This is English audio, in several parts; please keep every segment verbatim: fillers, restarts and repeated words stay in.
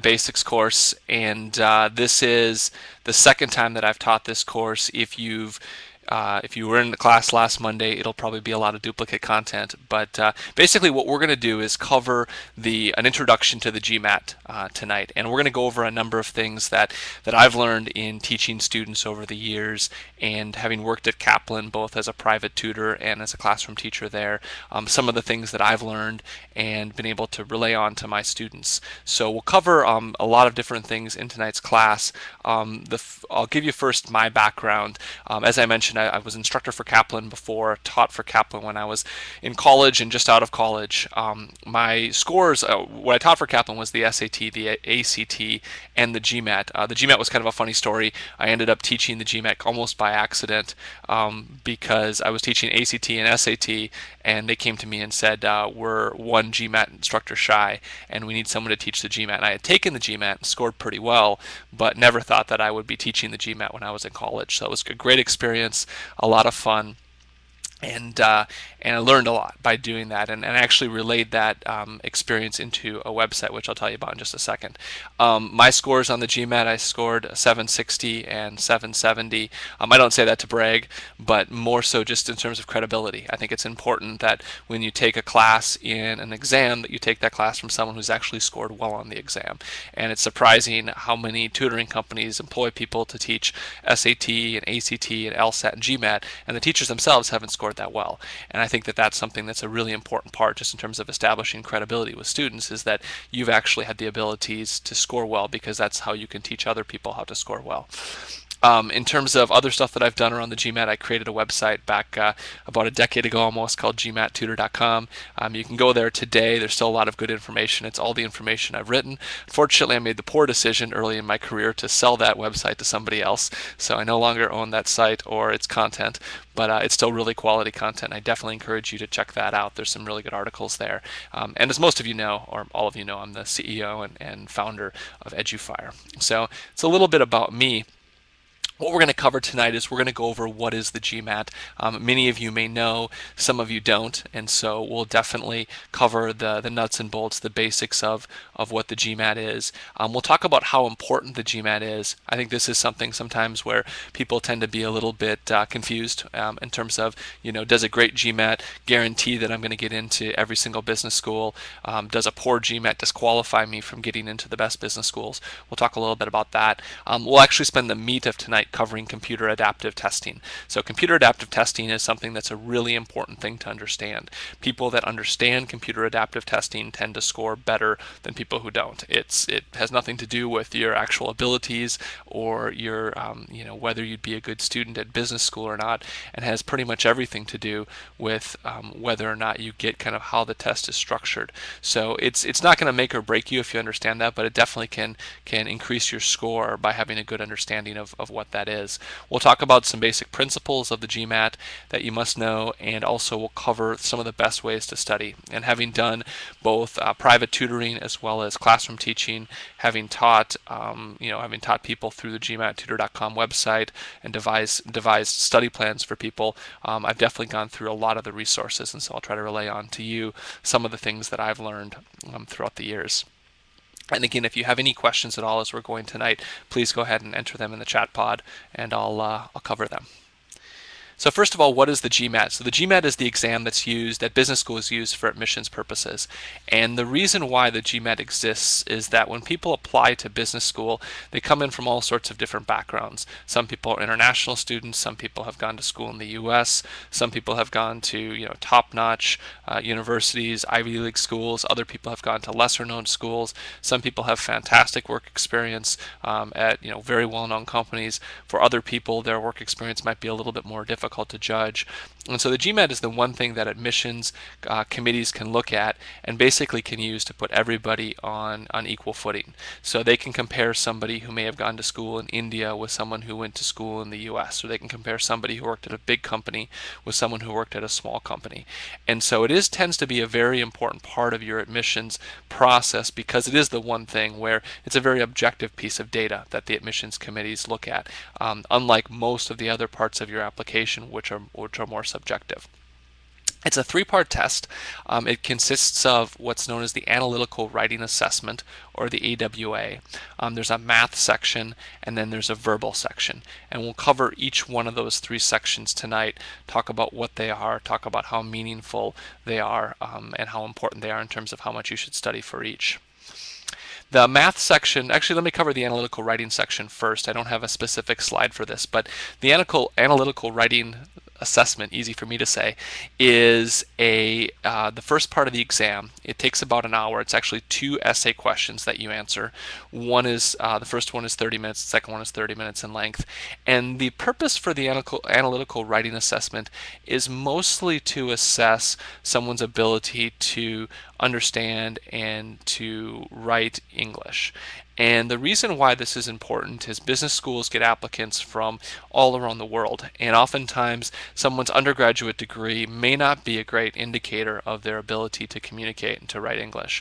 Basics course, and uh, this is the second time that I've taught this course. If you've Uh, if you were in the class last Monday, it'll probably be a lot of duplicate content. But uh, basically what we're going to do is cover the an introduction to the GMAT uh, tonight. And we're going to go over a number of things that, that I've learned in teaching students over the years, and having worked at Kaplan both as a private tutor and as a classroom teacher there. Um, some of the things that I've learned and been able to relay on to my students. So we'll cover um, a lot of different things in tonight's class. Um, the f I'll give you first my background. Um, as I mentioned, I, I was instructor for Kaplan before, taught for Kaplan when I was in college and just out of college. Um, my scores, uh, what I taught for Kaplan was the S A T, the A C T, and the GMAT. Uh, the GMAT was kind of a funny story. I ended up teaching the GMAT almost by accident um, because I was teaching A C T and S A T, and they came to me and said, uh, we're one GMAT instructor shy, and we need someone to teach the GMAT. And I had taken the GMAT and scored pretty well, but never thought that I would be teaching the GMAT when I was in college. So it was a great experience, a lot of fun. And uh, and I learned a lot by doing that, and, and actually relayed that um, experience into a website, which I'll tell you about in just a second. Um, my scores on the GMAT, I scored seven sixty and seven seventy. Um, I don't say that to brag, but more so just in terms of credibility. I think it's important that when you take a class in an exam, that you take that class from someone who's actually scored well on the exam. And it's surprising how many tutoring companies employ people to teach S A T and A C T and LSAT and GMAT, and the teachers themselves haven't scored that well. And I think that that's something that's a really important part just in terms of establishing credibility with students, is that you've actually had the abilities to score well, because that's how you can teach other people how to score well. Um, in terms of other stuff that I've done around the GMAT, I created a website back uh, about a decade ago almost called G M A T tutor dot com. Um, you can go there today. There's still a lot of good information. It's all the information I've written. Unfortunately, I made the poor decision early in my career to sell that website to somebody else, so I no longer own that site or its content, but uh, it's still really quality content. I definitely encourage you to check that out. There's some really good articles there. Um, and as most of you know, or all of you know, I'm the C E O and, and founder of EduFire. So it's a little bit about me. What we're going to cover tonight is we're going to go over what is the GMAT. Um, many of you may know, some of you don't, and so we'll definitely cover the, the nuts and bolts, the basics of, of what the GMAT is. Um, we'll talk about how important the GMAT is. I think this is something sometimes where people tend to be a little bit uh, confused um, in terms of, you know, does a great GMAT guarantee that I'm going to get into every single business school? Um, does a poor GMAT disqualify me from getting into the best business schools? We'll talk a little bit about that. Um, we'll actually spend the meat of tonight covering computer adaptive testing. So computer adaptive testing is something that's a really important thing to understand. People that understand computer adaptive testing tend to score better than people who don't. It's it has nothing to do with your actual abilities or your um, you know, whether you'd be a good student at business school or not, and has pretty much everything to do with um, whether or not you get kind of how the test is structured. So it's it's not going to make or break you if you understand that, but it definitely can can increase your score by having a good understanding of, of what that is. We'll talk about some basic principles of the GMAT that you must know, and also we'll cover some of the best ways to study. And having done both uh, private tutoring as well as classroom teaching, having taught um, you know having taught people through the G M A T tutor dot com website and devised devised study plans for people, um, I've definitely gone through a lot of the resources, and so I'll try to relay on to you some of the things that I've learned um, throughout the years. And again, if you have any questions at all as we're going tonight, please go ahead and enter them in the chat pod, and I'll, uh, I'll cover them. So first of all, what is the GMAT? So the GMAT is the exam that's used, that business schools use for admissions purposes. And the reason why the GMAT exists is that when people apply to business school, they come in from all sorts of different backgrounds. Some people are international students, some people have gone to school in the U S, some people have gone to you know top-notch uh, universities, Ivy League schools, other people have gone to lesser-known schools, some people have fantastic work experience um, at you know very well-known companies. For other people, their work experience might be a little bit more difficult difficult to judge. And so the GMAT is the one thing that admissions uh, committees can look at and basically can use to put everybody on, on equal footing. So they can compare somebody who may have gone to school in India with someone who went to school in the U S, or they can compare somebody who worked at a big company with someone who worked at a small company. And so it is tends to be a very important part of your admissions process, because it is the one thing where it's a very objective piece of data that the admissions committees look at, um, unlike most of the other parts of your application, which are which are more subjective. It's a three-part test. Um, it consists of what's known as the Analytical Writing Assessment, or the A W A. Um, there's a math section, and then there's a verbal section. And we'll cover each one of those three sections tonight, talk about what they are, talk about how meaningful they are, um, and how important they are in terms of how much you should study for each. The math section, actually let me cover the analytical writing section first. I don't have a specific slide for this, but the analytical, analytical writing assessment, easy for me to say, is a uh, the first part of the exam. It takes about an hour. It's actually two essay questions that you answer. One is uh, the first one is thirty minutes. The second one is thirty minutes in length. And the purpose for the analytical, analytical writing assessment is mostly to assess someone's ability to understand and to write English. And the reason why this is important is business schools get applicants from all around the world, and oftentimes someone's undergraduate degree may not be a great indicator of their ability to communicate and to write English.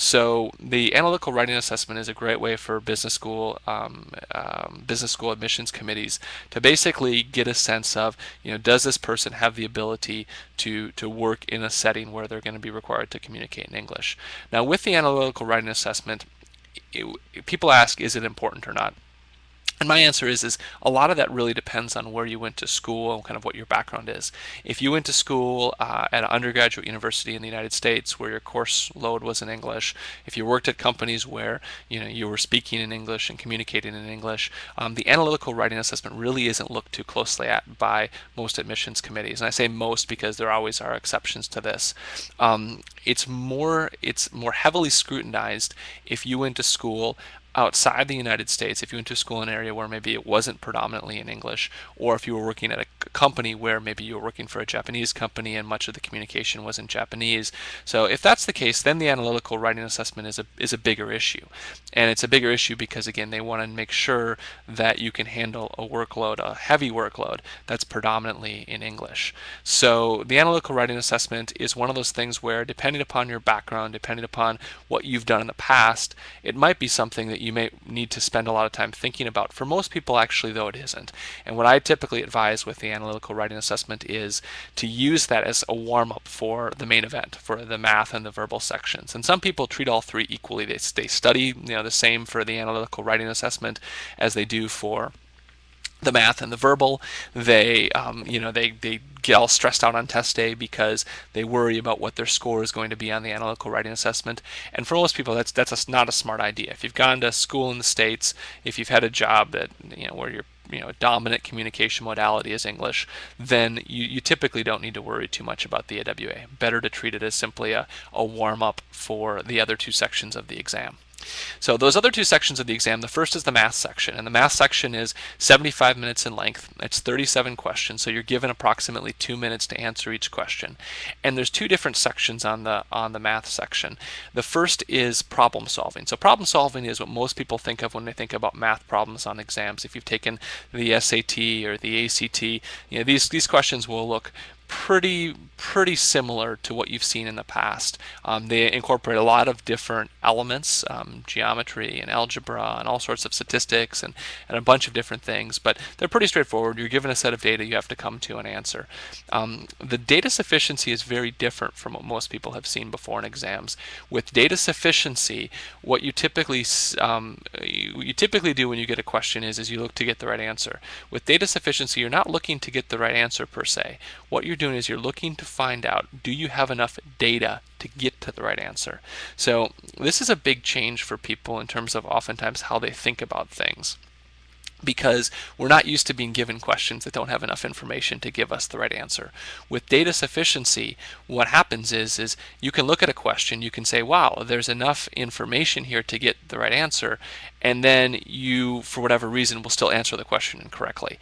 So the analytical writing assessment is a great way for business school um, um, business school admissions committees to basically get a sense of, you know, does this person have the ability to to work in a setting where they're going to be required to communicate in English. Now, with the analytical writing assessment, It, people ask, is it important or not? And my answer is, is a lot of that really depends on where you went to school and kind of what your background is. If you went to school uh, at an undergraduate university in the United States where your course load was in English, if you worked at companies where you know you were speaking in English and communicating in English, um, the analytical writing assessment really isn't looked too closely at by most admissions committees. And I say most because there always are exceptions to this. Um, it's more it's more heavily scrutinized if you went to school outside the United States, if you went to school in an area where maybe it wasn't predominantly in English, or if you were working at a company where maybe you were working for a Japanese company and much of the communication was in Japanese. So if that's the case, then the analytical writing assessment is a is a bigger issue. And it's a bigger issue because, again, they want to make sure that you can handle a workload, a heavy workload that's predominantly in English. So the analytical writing assessment is one of those things where, depending upon your background, depending upon what you've done in the past, it might be something that you may need to spend a lot of time thinking about. For most people, actually, though, it isn't. And what I typically advise with the analytical writing assessment is to use that as a warm-up for the main event, for the math and the verbal sections. And some people treat all three equally. They, they study you know, the same for the analytical writing assessment as they do for the math and the verbal. They, um, you know, they, they get all stressed out on test day because they worry about what their score is going to be on the analytical writing assessment. And for most people, that's that's a, not a smart idea. If you've gone to school in the States, if you've had a job that you know where your you know dominant communication modality is English, then you, you typically don't need to worry too much about the A W A. Better to treat it as simply a, a warm up for the other two sections of the exam. So those other two sections of the exam, the first is the math section, and the math section is seventy-five minutes in length. It's thirty-seven questions, so you're given approximately two minutes to answer each question. And there's two different sections on the on the math section. The first is problem solving. So problem solving is what most people think of when they think about math problems on exams. If you've taken the S A T or the A C T, you know, these these questions will look pretty pretty similar to what you've seen in the past. Um, they incorporate a lot of different elements, um, geometry and algebra and all sorts of statistics and, and a bunch of different things, but they're pretty straightforward. You're given a set of data you have to come to and answer. Um, the data sufficiency is very different from what most people have seen before in exams. With data sufficiency, what you typically um, you, you typically do when you get a question is, is you look to get the right answer. With data sufficiency, you're not looking to get the right answer per se. What you're doing is you're looking to find out, do you have enough data to get to the right answer? So this is a big change for people in terms of oftentimes how they think about things, because we're not used to being given questions that don't have enough information to give us the right answer. With data sufficiency, what happens is, is you can look at a question, you can say, wow, there's enough information here to get the right answer, and then you, for whatever reason, will still answer the question incorrectly.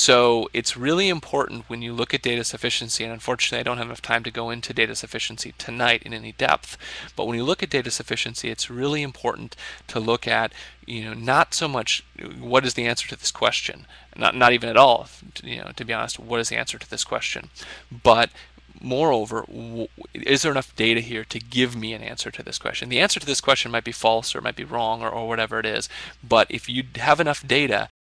So it's really important when you look at data sufficiency, and unfortunately I don't have enough time to go into data sufficiency tonight in any depth, but when you look at data sufficiency, it's really important to look at, you know, not so much what is the answer to this question, not not even at all, you know, to be honest, what is the answer to this question, but moreover, is there enough data here to give me an answer to this question? The answer to this question might be false or it might be wrong or, or whatever it is, but if you have enough data,